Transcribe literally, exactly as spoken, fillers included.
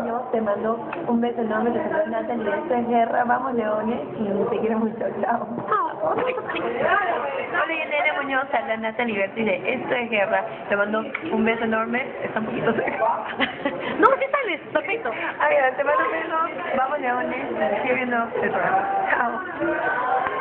Muñoz te mando un beso enorme, te saludo Natalie, esto es Guerra, vamos Leones, y te quiero mucho, chao. Hola, Elena Muñoz, habla Natalie Berti de Esto es Guerra, te mando un beso enorme, está un poquito cerca. No, ¿qué sales? Perfecto. A ver, te mando un beso, vamos Leones, sigue viendo el programa, chao.